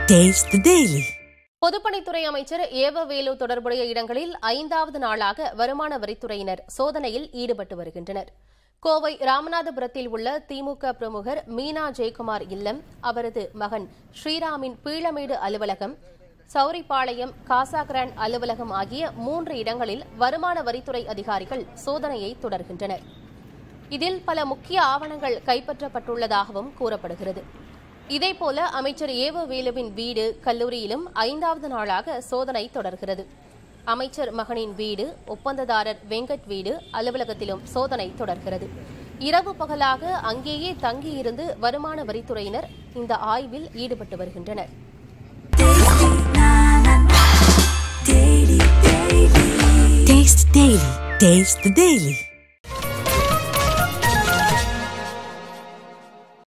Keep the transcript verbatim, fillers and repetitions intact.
Taste the Daily. பொதுப்பணித்துறை அமைச்சர் எ.வ.வ. வேலு தொடர்புடைய இடங்களில் ஐந்தாவது நாளாக வருமான வரித்துறையினர் சோதனையில் ஈடுபட்டு வருகின்றனர். கோவை ராமநாதபுரத்தில் உள்ள திமுக பிரமுகர் மீனா ஜெயக்குமார் இல்லம், அவரது மகன் ஸ்ரீராமின் பீளமேடு அலுவலகம், சௌரிபாளையம் காசா கிராண்ட் அலுவலகம் ஆகிய மூன்று இடங்களில் வருமான வரித்துறை அதிகாரிகள் சோதனையை தொடர்கின்றனர். இதில் பல முக்கிய ஆவணங்கள் கைப்பற்றப்பட்டுள்ளதாகவும் கூறப்படுகிறது. இதேபோல அமைச்சர் எ.வ.வ. வேலுவின் வீடு, கல்லூரியிலும் ஐந்தாவது நாளாக சோதனை தொடர்கிறது. அமைச்சர் மகனின் வீடு, ஒப்பந்ததாரர் வெங்கட் வீடு, அலுவலகத்திலும் சோதனை தொடர்கிறது. இரவு பகலாக அங்கேயே தங்கியிருந்து வருமான வரித்துறையினர் இந்த ஆய்வில் ஈடுபட்டு வருகின்றனர். Taste Daily. Taste the Daily.